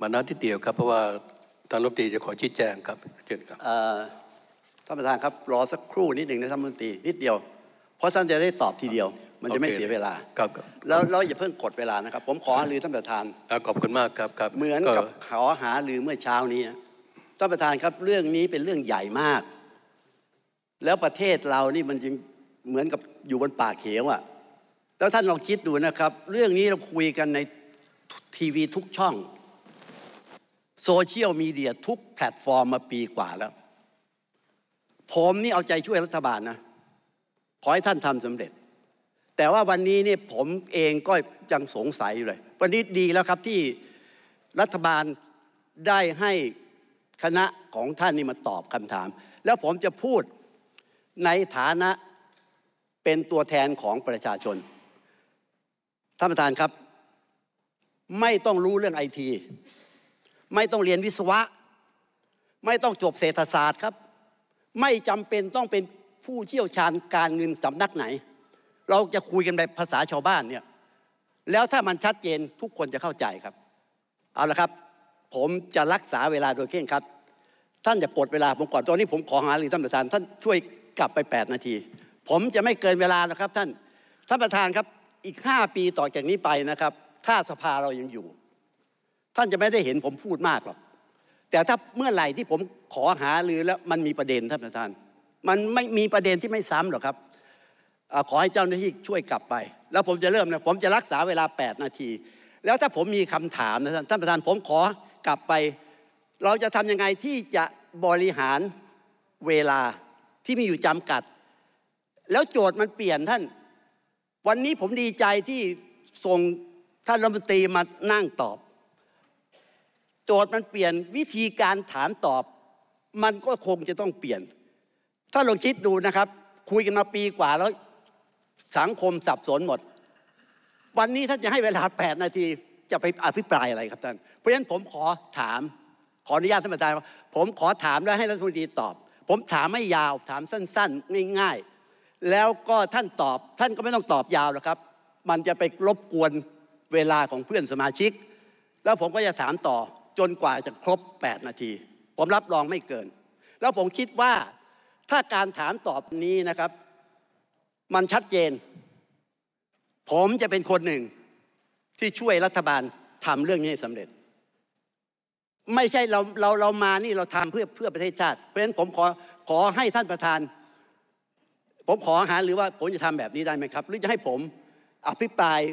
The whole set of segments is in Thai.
มานัดที่เดียวครับเพราะว่าท่านรัฐมนตรีจะขอชี้แจงครับเชิญครับท่านประธานครับรอสักครู่นิดหนึ่งนะท่านรัฐมนตรีนิดเดียวเพราะท่านจะได้ตอบทีเดียวมันจะไม่เสียเวลาครับแล้วอย่าเพิ่งกดเวลานะครับผมขอหารือท่านประธานขอบคุณมากครับเหมือนกับขอหารือเมื่อเช้านี้ท่านประธานครับเรื่องนี้เป็นเรื่องใหญ่มากแล้วประเทศเรานี่มันยังเหมือนกับอยู่บนปากเหวแล้วท่านลองคิดดูนะครับเรื่องนี้เราคุยกันในทีวีทุกช่องโซเชียลมีเดียทุกแพลตฟอร์มมาปีกว่าแล้วผมนี่เอาใจช่วยรัฐบาลนะขอให้ท่านทำสำเร็จแต่ว่าวันนี้เนี่ยผมเองก็ยังสงสัยอยู่เลยวันนี้ดีแล้วครับที่รัฐบาลได้ให้คณะของท่านนี่มาตอบคำถามแล้วผมจะพูดในฐานะเป็นตัวแทนของประชาชนท่านประธานครับไม่ต้องรู้เรื่องไอทีไม่ต้องเรียนวิศวะไม่ต้องจบเศรษฐศาสตร์ครับไม่จำเป็นต้องเป็นผู้เชี่ยวชาญการเงินสำนักไหนเราจะคุยกันแบบภาษาชาวบ้านเนี่ยแล้วถ้ามันชัดเจนทุกคนจะเข้าใจครับเอาละครับผมจะรักษาเวลาโดยเคร่งครัดท่านอย่ากดเวลาผมก่อนตอนนี้ผมขอหารือท่านประธานท่านช่วยกลับไป8 นาทีผมจะไม่เกินเวลานะครับท่านประธานครับอีก5 ปีต่อจากนี้ไปนะครับถ้าสภาเรายังอยู่ท่านจะไม่ได้เห็นผมพูดมากหรอกแต่ถ้าเมื่อไหร่ที่ผมขอหารือแล้วมันมีประเด็นท่านประธานมันไม่มีประเด็นที่ไม่ซ้ำหรอกครับขอให้เจ้าหน้าที่ช่วยกลับไปแล้วผมจะเริ่มนะผมจะรักษาเวลา8 นาทีแล้วถ้าผมมีคำถามนะท่านประธานผมขอกลับไปเราจะทำยังไงที่จะบริหารเวลาที่มีอยู่จำกัดแล้วโจทย์มันเปลี่ยนท่านวันนี้ผมดีใจที่ส่งท่านรัฐมนตรีมานั่งตอบโจทย์มันเปลี่ยนวิธีการถามตอบมันก็คงจะต้องเปลี่ยนถ้าลองคิดดูนะครับคุยกันมาปีกว่าแล้วสังคมสับสนหมดวันนี้ท่านจะให้เวลา8 นาทีจะไปอภิปรายอะไรครับท่านเพราะฉะนั้นผมขออนุญาตท่านประธานผมขอถามแล้วให้รัฐมนตรีตอบผมถามไม่ยาวถามสั้นๆง่ายๆแล้วก็ท่านตอบท่านก็ไม่ต้องตอบยาวหรอกครับมันจะไปรบกวนเวลาของเพื่อนสมาชิกแล้วผมก็จะถามต่อจนกว่าจะครบ8 นาทีผมรับรองไม่เกินแล้วผมคิดว่าถ้าการถามตอบนี้นะครับมันชัดเจนผมจะเป็นคนหนึ่งที่ช่วยรัฐบาลทำเรื่องนี้ให้สำเร็จไม่ใช่เรามานี่เราทำเพื่อประเทศชาติเพราะฉะนั้นผมขอให้ท่านประธานผมขอหาหรือว่าผมจะทำแบบนี้ได้ไหมครับหรือจะให้ผมอภิปราย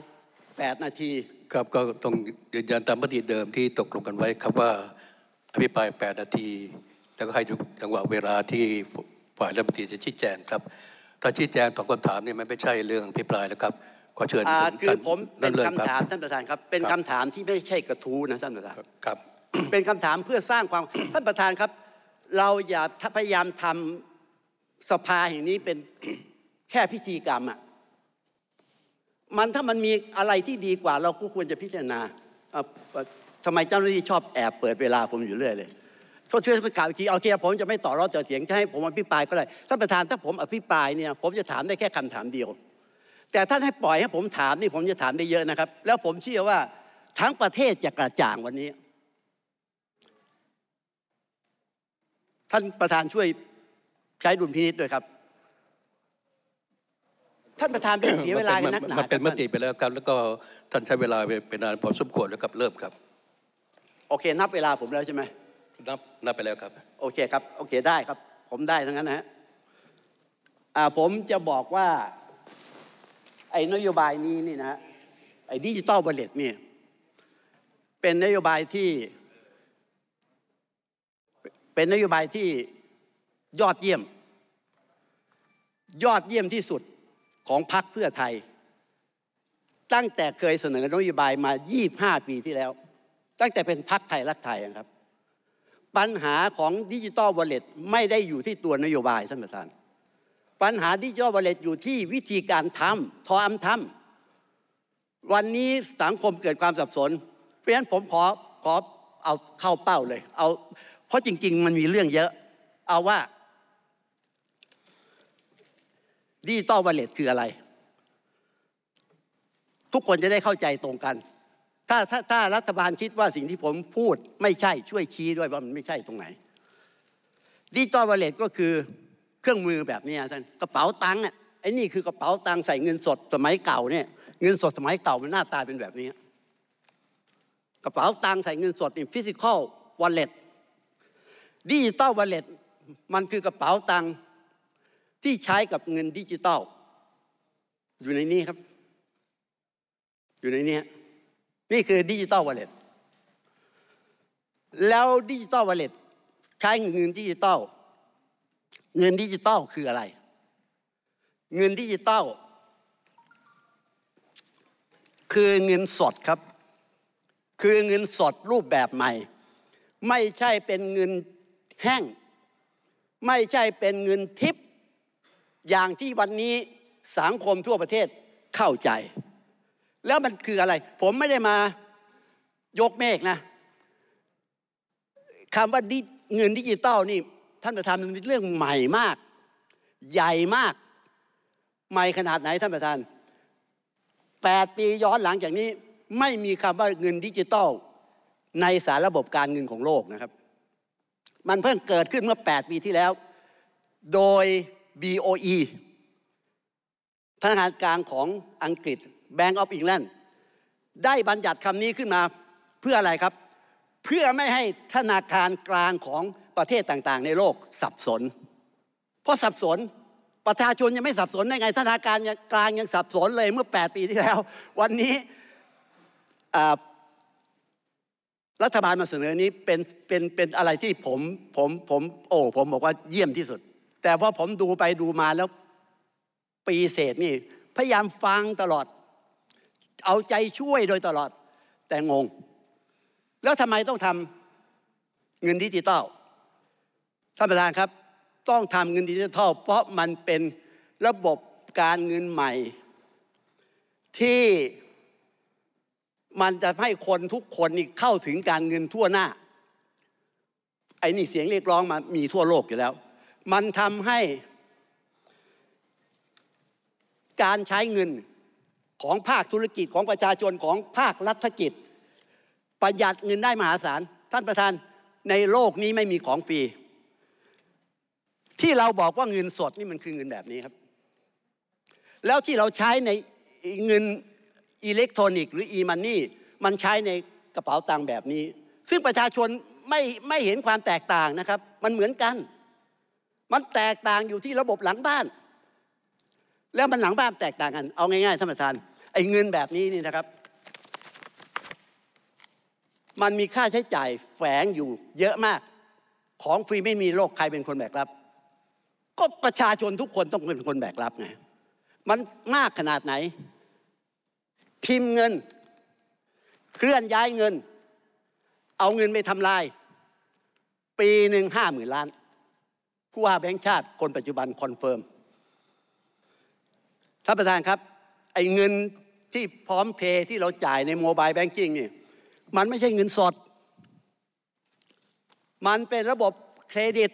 8 นาทีครับก็ต้องยืนยันตามมติเดิมที่ตกลงกันไว้ครับว่าอภิปราย8 นาทีแล้วก็ให้จังหวะเวลาที่ฝ่ายรัฐมนตรีจะชี้แจงครับถ้าชี้แจงตอบคำถามนี่มันไม่ใช่เรื่องอภิปรายแล้วครับขอเชิญคือผมเป็นคำถามท่านประธานครับเป็นคำถามที่ไม่ใช่กระทู้นะท่านประธานครับเป็นคำถามเพื่อสร้างความท่านประธานครับเราอย่าพยายามทำสภาแห่งนี้เป็นแค่พิธีกรรมถ้ามันมีอะไรที่ดีกว่าเราก็ควรจะพิจารณาทำไมเจ้าหน้าที่ชอบแอบเปิดเวลาผมอยู่เรื่อยเลยช่วยประกาศอีกทีโอเคผมจะไม่ต่อรอต่อเถียงจะให้ผมอภิปรายก็ได้ท่านประธานถ้าผมอภิปรายเนี่ยผมจะถามได้แค่คำถามเดียวแต่ท่านให้ปล่อยให้ผมถามนี่ผมจะถามได้เยอะนะครับแล้วผมเชื่อว่าทั้งประเทศจะกระจ่างวันนี้ท่านประธานช่วยใช้ดุลพินิจด้วยครับท่านประธานเป็นเสียเวลานักหนามันเป็นมติไปแล้วครับแล้วก็ท่านใช้เวลาไปนานพอสมควรแล้วครับเริ่มครับโอเคนับเวลาผมแล้วใช่ไหมนับไปแล้วครับโอเคครับโอเคได้ครับผมได้ทั้งนั้นนะฮะผมจะบอกว่าไอ้นโยบายนี้นี่นะไอ้ดิจิตอลวอลเล็ตนี่เป็นนโยบายที่ยอดเยี่ยมที่สุดของพรรคเพื่อไทยตั้งแต่เคยเสนอนโยบายมา25 ปีที่แล้วตั้งแต่เป็นพรรคไทยรักไทยครับปัญหาของดิจิตอลวอลเล็ตไม่ได้อยู่ที่ตัวนโยบายท่านประธานปัญหาดิจิตอลวอลเล็ตอยู่ที่วิธีการทำวันนี้สังคมเกิดความสับสนเพราะฉะนั้นผมขอเอาเข้าเป้าเลยเพราะจริงๆมันมีเรื่องเยอะเอาว่าดิจิตอลวอลเล็ตคืออะไรทุกคนจะได้เข้าใจตรงกันถ้ารัฐบาลคิดว่าสิ่งที่ผมพูดไม่ใช่ช่วยชี้ด้วยว่ามันไม่ใช่ตรงไหนดิจิตอลวอลเล็ตก็คือเครื่องมือแบบนี้ท่านกระเป๋าตังค์ไอ้นี่คือกระเป๋าตังค์ใส่เงินสดสมัยเก่าเนี่ยเงินสดสมัยเก่ามันหน้าตาเป็นแบบนี้กระเป๋าตังค์ใส่เงินสดนี่ฟิสิคอลวอลเล็ตดิจิตอลวอลเล็ตมันคือกระเป๋าตังค์ที่ใช้กับเงินดิจิตอลอยู่ในนี้ครับอยู่ในนี้นี่คือดิจิตอลวอลเล็ตแล้วดิจิตอลวอลเล็ตใช้เงินดิจิตอลเงินดิจิตอลคืออะไรเงินดิจิตอลคือเงินสดครับคือเงินสดรูปแบบใหม่ไม่ใช่เป็นเงินแห้งไม่ใช่เป็นเงินทิปอย่างที่วันนี้สังคมทั่วประเทศเข้าใจแล้วมันคืออะไรผมไม่ได้มายกเมฆนะคำว่าเงินดิจิตอลนี่ท่านประธานมันเป็นเรื่องใหม่มากใหญ่มากใหม่ขนาดไหนท่านประธาน8 ปีย้อนหลังจากนี้ไม่มีคำว่าเงินดิจิตอลในสารระบบการเงินของโลกนะครับมันเพิ่งเกิดขึ้นเมื่อ8 ปีที่แล้วโดย BOE ธนาคารกลางของอังกฤษ Bank of England ได้บัญญัติคำนี้ขึ้นมาเพื่ออะไรครับเพื่อไม่ให้ธนาคารกลางของประเทศต่างๆในโลกสับสนเพราะสับสนประชาชนยังไม่สับสนได้ไงธนาคารกลางยังสับสนเลยเมื่อ8 ปีที่แล้ววันนี้รัฐบาลมาเสนอนี้เป็นอะไรที่ผมบอกว่าเยี่ยมที่สุดแต่พอผมดูไปดูมาแล้วปีเศษนี่พยายามฟังตลอดเอาใจช่วยโดยตลอดแต่งงแล้วทำไมต้องทำเงินดิจิตอลท่านประธานครับต้องทำเงินดิจิทัลเพราะมันเป็นระบบการเงินใหม่ที่มันจะให้คนทุกคนนี่เข้าถึงการเงินทั่วหน้าไอ้นี่เสียงเรียกร้องมามีทั่วโลกอยู่แล้วมันทำให้การใช้เงินของภาคธุรกิจของประชาชนของภาครัฐกิจประหยัดเงินได้มหาศาลท่านประธานในโลกนี้ไม่มีของฟรีที่เราบอกว่าเงินสดนี่มันคือเงินแบบนี้ครับแล้วที่เราใช้ในเงินอิเล็กทรอนิกส์หรือ e-money มันใช้ในกระเป๋าตังค์แบบนี้ซึ่งประชาชนไม่เห็นความแตกต่างนะครับมันเหมือนกันมันแตกต่างอยู่ที่ระบบหลังบ้านแล้วมันหลังบ้านแตกต่างกันเอาง่ายๆท่านประธานไอ้เงินแบบนี้นี่นะครับมันมีค่าใช้จ่ายแฝงอยู่เยอะมากของฟรีไม่มีโลกใครเป็นคนแบกรับก็ประชาชนทุกคนต้องเป็นคนแบกรับไงมันมากขนาดไหนพิมพ์เงินเคลื่อนย้ายเงินเอาเงินไปทำลายปีหนึ่ง50,000 ล้านผู้ว่าแบงก์ชาติคนปัจจุบันคอนเฟิร์มท่านประธานครับไอ้เงินที่พร้อมเพย์ที่เราจ่ายในโมบายแบงกิ้งนี่มันไม่ใช่เงินสดมันเป็นระบบเครดิต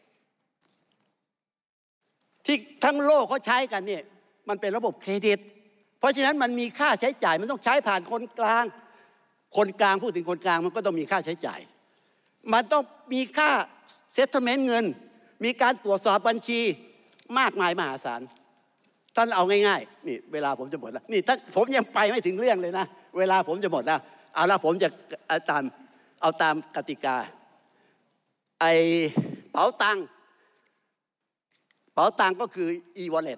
ที่ทั้งโลกเขาใช้กันเนี่ยมันเป็นระบบเครดิตเพราะฉะนั้นมันมีค่าใช้จ่ายมันต้องใช้ผ่านคนกลางพูดถึงคนกลางมันก็ต้องมีค่าใช้จ่ายมันต้องมีค่าเซตเทลเมนต์เงินมีการตรวจสอบบัญชีมากมายมหาศาลท่านเอาง่ายๆนี่เวลาผมจะหมดแล้วนี่ท่านผมยังไปไม่ถึงเรื่องเลยนะเวลาผมจะหมดแล้วเอาละผมจะเอาตามกติกาไอ้เป๋าตังค์ก็คือ e-wallet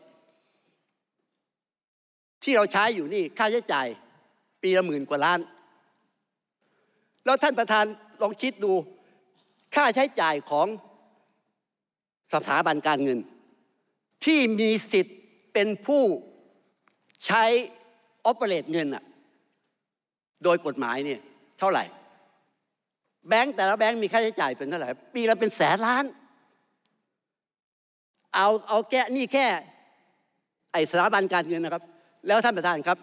ที่เราใช้อยู่นี่ค่าใช้จ่ายปีละ10,000 กว่าล้านแล้วท่านประธานลองคิดดูค่าใช้จ่ายของสถาบันการเงินที่มีสิทธิ์เป็นผู้ใช้ออเปเรตเงินโดยกฎหมายเนี่ยเท่าไหร่แบงก์แต่ละแบงก์มีค่าใช้จ่ายเป็นเท่าไหร่ปีละเป็น100,000 ล้านเอาแค่ไอ้สถาบันการเงินนะครับแล้วท่านประธานครับ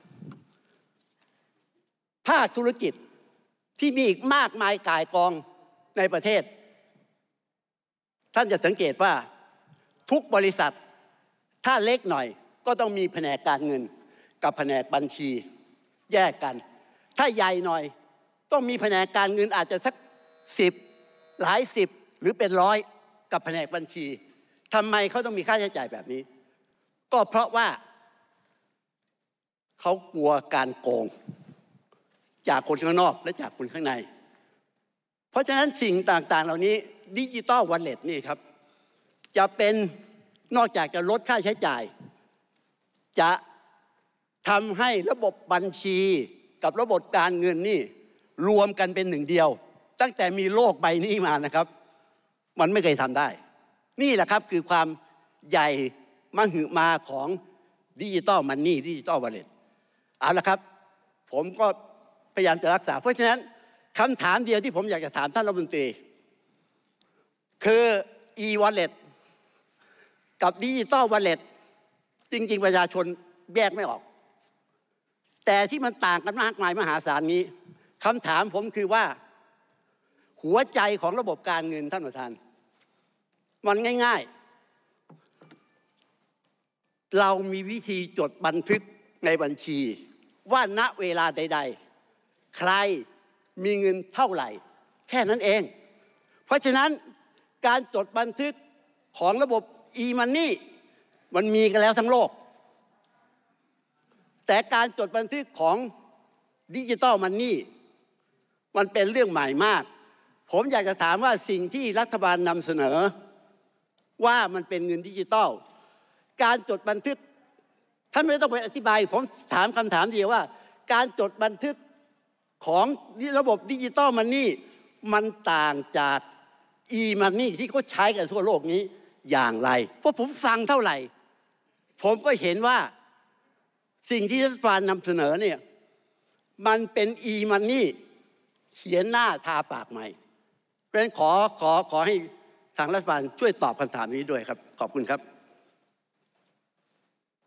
ภาคธุรกิจที่มีอีกมากมายก่ายกองในประเทศท่านจะสังเกตว่าทุกบริษัทถ้าเล็กหน่อยก็ต้องมีแผนกการเงินกับแผนกบัญชีแยกกันถ้าใหญ่หน่อยต้องมีแผนกการเงินอาจจะสัก10 หลาย10หรือเป็น100กับแผนกบัญชีทำไมเขาต้องมีค่าใช้จ่ายแบบนี้ก็เพราะว่าเขากลัวการโกงจากคนข้างนอกและจากคนข้างในเพราะฉะนั้นสิ่งต่างๆเหล่านี้ดิจิตอลวอลเล็ตนี่ครับจะเป็นนอกจากจะลดค่าใช้จ่ายจะทำให้ระบบบัญชีกับระบบการเงินนี่รวมกันเป็นหนึ่งเดียวตั้งแต่มีโลกใบนี้มานะครับมันไม่เคยทำได้นี่แหละครับคือความใหญ่มหึมาของดิจิตอลมันนี่ดิจิตอลวอลเล็ตเอาละครับผมก็พยายามจะรักษาเพราะฉะนั้นคำถามเดียวที่ผมอยากจะถามท่านรัฐมนตรีคือ e-wallet กับดิจิตอลวอลเล็ตจริงๆประชาชนแยกไม่ออกแต่ที่มันต่างกันมากมายมหาศาลนี้คำถามผมคือว่าหัวใจของระบบการเงินท่านประธานมันง่ายๆเรามีวิธีจดบันทึกในบัญชีว่าณเวลาใดๆใครมีเงินเท่าไหร่แค่นั้นเองเพราะฉะนั้นการจดบันทึกของระบบ e-money มันมีกันแล้วทั้งโลกแต่การจดบันทึกของดิจิตอลมันนี่มันเป็นเรื่องใหม่มากผมอยากจะถามว่าสิ่งที่รัฐบาลนำเสนอว่ามันเป็นเงินดิจิตอลการจดบันทึกท่านไม่ต้องไปอธิบายผมถามคำถามเดียวว่าการจดบันทึกของระบบดิจิตอลมันนี่มันต่างจาก e-money ที่เขาใช้กันทั่วโลกนี้อย่างไรเพราะผมฟังเท่าไหร่ผมก็เห็นว่าสิ่งที่รัฐบาลนำเสนอเนี่ยมันเป็น e-money เขียนหน้าทาปากใหม่เพราะฉะนั้นขอให้ทางรัฐบาลช่วยตอบคำถามนี้ด้วยครับขอบคุณครับ